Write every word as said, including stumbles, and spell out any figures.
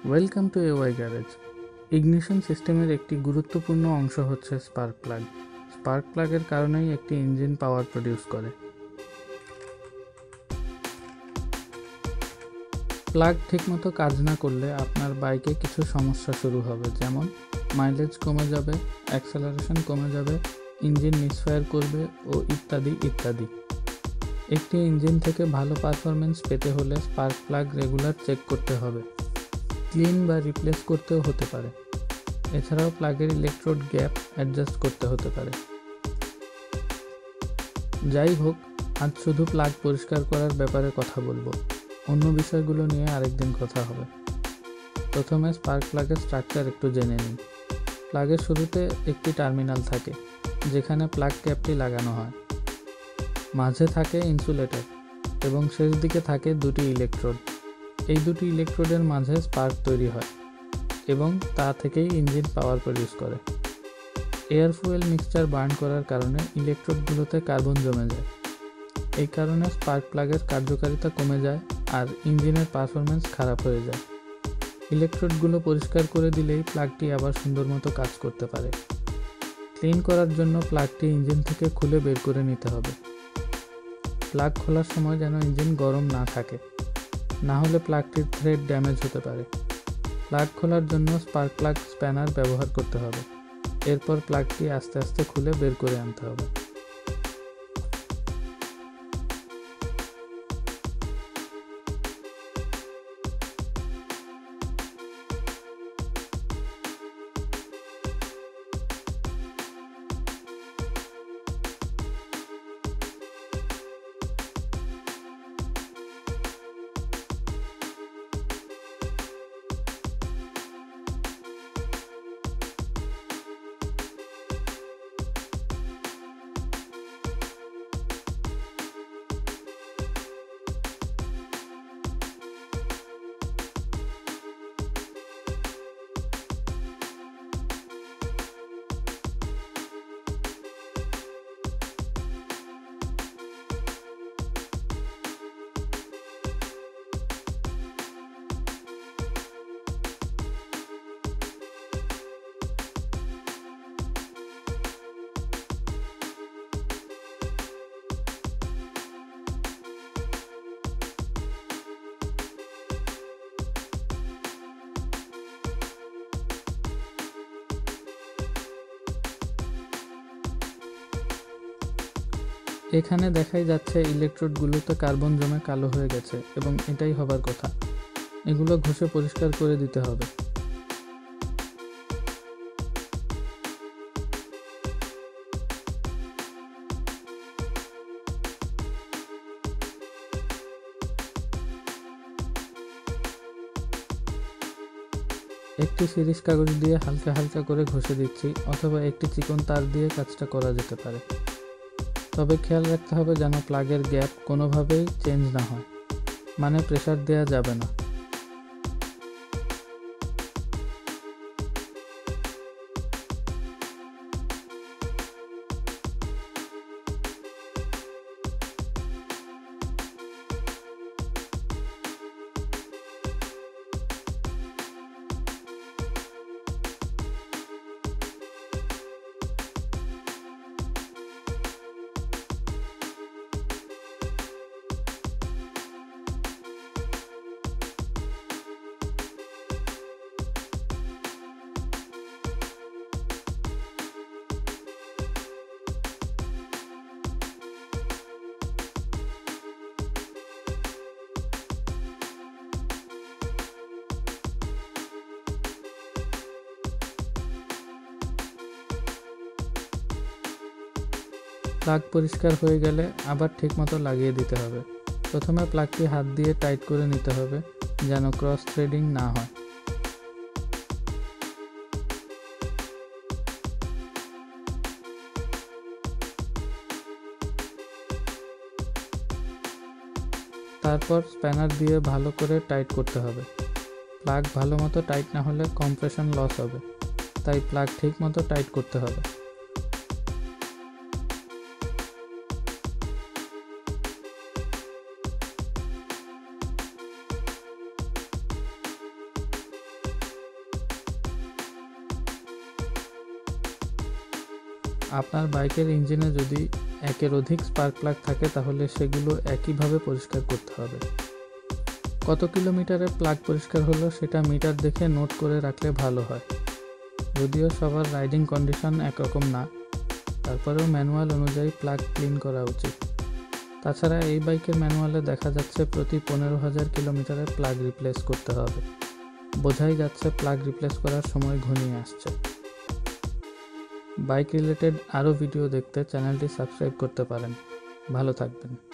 Welcome to AY garage. Ignition সিস্টেমের একটি গুরুত্বপূর্ণ অংশ হচ্ছে স্পার্ক প্লাগ। স্পার্ক প্লাগের কারণেই একটি ইঞ্জিন পাওয়ার প্রডিউস করে। প্লাগ ঠিকমতো কাজ না করলে আপনার বাইকে কিছু সমস্যা শুরু হবে, যেমন মাইলেজ কমে যাবে, অ্যাক্সেলারেশন কমে যাবে, ইঞ্জিন মিসফায়ার করবে ও ইত্যাদি ইত্যাদি। একটি ইঞ্জিন থেকে ভালো পারফরমেন্স পেতে হলে স্পার্ক প্লাগ রেগুলার চেক করতে হবে। ক্লিন বা রিপ্লেস করতেও হতে পারে। এছাড়াও প্লাগের ইলেকট্রোড গ্যাপ অ্যাডজাস্ট করতে হতে পারে। যাই হোক, আজ শুধু প্লাগ পরিষ্কার করার ব্যাপারে কথা বলবো, অন্য বিষয়গুলো নিয়ে আরেকদিন কথা হবে। প্রথমে স্পার্ক প্লাগের স্ট্রাকচার একটু জেনে নিন। প্লাগের শুরুতে একটি টার্মিনাল থাকে, যেখানে প্লাগ ক্যাপটি লাগানো হয়। মাঝে থাকে ইনসুলেটর এবং শেষ দিকে থাকে দুটি ইলেকট্রোড। এই দুটি ইলেকট্রোডের মাঝে স্পার্ক তৈরি হয় এবং তা থেকেই ইঞ্জিন পাওয়ার প্রডিউস করে। এয়ার ফুয়েল মিক্সচার বার্ন করার কারণে ইলেকট্রোডগুলোতে কার্বন জমে যায়। এই কারণে স্পার্ক প্লাগের কার্যকারিতা কমে যায় আর ইঞ্জিনের পারফরমেন্স খারাপ হয়ে যায়। ইলেকট্রোডগুলো পরিষ্কার করে দিলেই প্লাগটি আবার সুন্দর মতো কাজ করতে পারে। ক্লিন করার জন্য প্লাগটি ইঞ্জিন থেকে খুলে বের করে নিতে হবে। প্লাগ খোলার সময় যেন ইঞ্জিন গরম না থাকে, না হলে প্লাগটির থ্রেড ড্যামেজ হতে পারে। প্লাগ খোলার জন্য স্পার্ক প্লাগ স্প্যানার ব্যবহার করতে হবে। এরপর প্লাগটি আস্তে আস্তে খুলে বের করে আনতে হবে। এখানে দেখাই যাচ্ছে ইলেকট্রোডগুলোতে কার্বন জমে কালো হয়ে গেছে এবং এটাই হবার কথা। এগুলো ঘষে পরিষ্কার করে দিতে হবে। একটি সিরিজ কাগজ দিয়ে হালকা হালকা করে ঘষে দিচ্ছি, অথবা একটি চিকন তার দিয়ে কাজটা করা যেতে পারে। তবে খেয়াল রাখতে হবে যেন প্লাগের গ্যাপ কোনোভাবেই চেঞ্জ না হয়, মানে প্রেসার দেওয়া যাবে না। প্লাগ পরিষ্কার হয়ে গেলে আবার ঠিকমতো লাগিয়ে দিতে হবে। প্রথমে প্লাগটি হাত দিয়ে টাইট করে নিতে হবে যেন ক্রস থ্রেডিং না হয়। তারপর স্প্যানার দিয়ে ভালো করে টাইট করতে হবে। প্লাগ ভালো মতো টাইট না হলে কম্প্রেশন লস হবে, তাই প্লাগ ঠিক মতো টাইট করতে হবে। আপনার বাইকের ইঞ্জিনে যদি একের অধিক স্পার্ক প্লাগ থাকে তাহলে সেগুলো একইভাবে পরিষ্কার করতে হবে। কত কিলোমিটারে প্লাগ পরিষ্কার হলো সেটা মিটার দেখে নোট করে রাখলে ভালো হয়। যদিও সবার রাইডিং কন্ডিশন একরকম না, তারপরেও ম্যানুয়াল অনুযায়ী প্লাগ ক্লিন করা উচিত। তাছাড়া এই বাইকের ম্যানুয়ালে দেখা যাচ্ছে প্রতি পনেরো হাজার কিলোমিটারে প্লাগ রিপ্লেস করতে হবে। বোঝাই যাচ্ছে প্লাগ রিপ্লেস করার সময় ঘনিয়ে আসছে। বাইক রিলেটেড আরও ভিডিও দেখতে চ্যানেলটি সাবস্ক্রাইব করতে পারেন। ভালো থাকবেন।